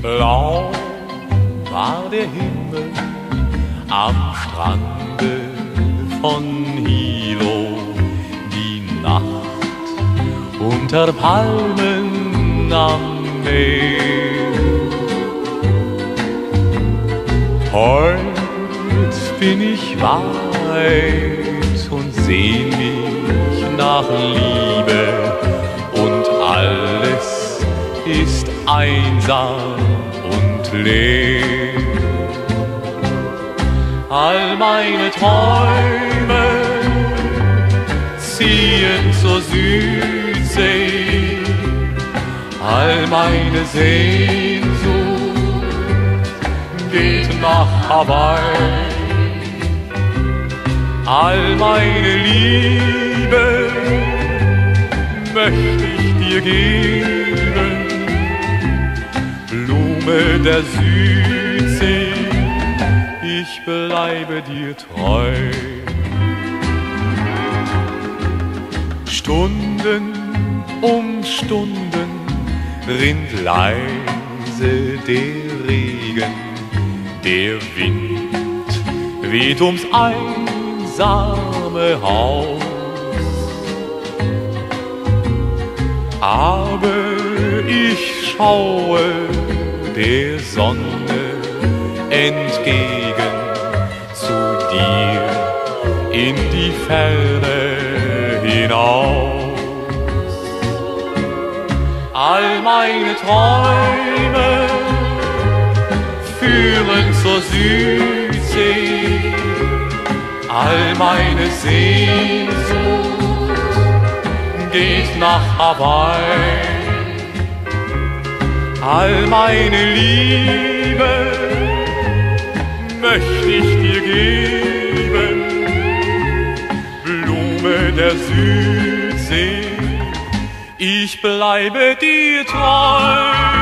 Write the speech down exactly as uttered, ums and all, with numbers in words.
Blau war der Himmel am Strande von Hilo, die Nacht unter Palmen am Meer. Heut bin ich weit und sehn mich nach Liebe, und alles ist einsam und leer. All meine Träume ziehen zur Südsee, all meine Sehnsucht geht nach Hawaii. All meine Liebe möchte ich dir geben, Blume der Südsee, ich bleibe dir treu. Stunden um Stunden rinnt leise der Regen, der Wind weht ums einsame Haus. Aber ich schaue der Sonne entgegen zu dir in die Ferne hinaus. All meine Träume führen zur Südsee, all meine Sehnsucht geht nach Hawaii. All meine Liebe möchte ich dir geben, Blume der Südsee, ich bleibe dir treu.